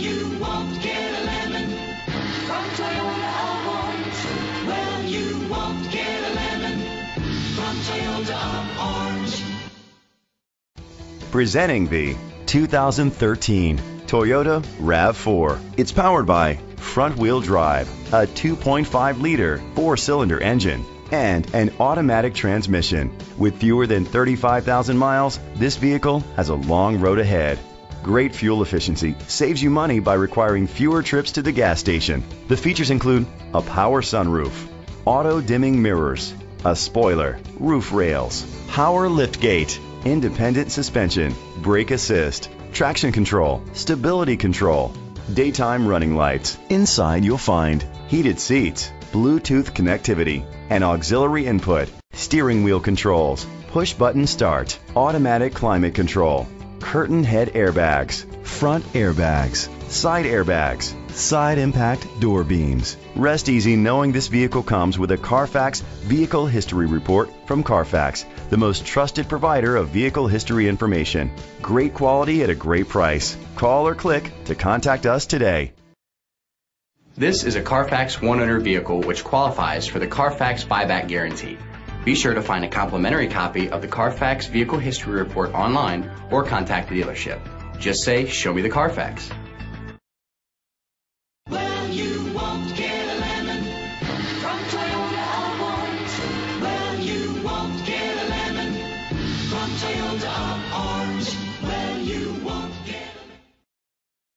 you won't get a lemon from Toyota of Orange. Well, you won't get a lemon from Toyota of Orange. Presenting the 2013 Toyota RAV4. It's powered by front-wheel drive, a 2.5-liter four-cylinder engine, and an automatic transmission. With fewer than 35,000 miles, this vehicle has a long road ahead. Great fuel efficiency saves you money by requiring fewer trips to the gas station. The features include a power sunroof, auto-dimming mirrors, a spoiler, roof rails, power liftgate, independent suspension, brake assist, traction control, stability control, daytime running lights. Inside you'll find heated seats, Bluetooth connectivity, and auxiliary input, steering wheel controls, push button start, automatic climate control, curtain head airbags, front airbags, side impact door beams. Rest easy knowing this vehicle comes with a Carfax Vehicle History Report from Carfax, the most trusted provider of vehicle history information. Great quality at a great price. Call or click to contact us today. This is a Carfax one-owner vehicle which qualifies for the Carfax buyback guarantee. Be sure to find a complimentary copy of the Carfax Vehicle History Report online or contact the dealership. Just say, "Show me the Carfax."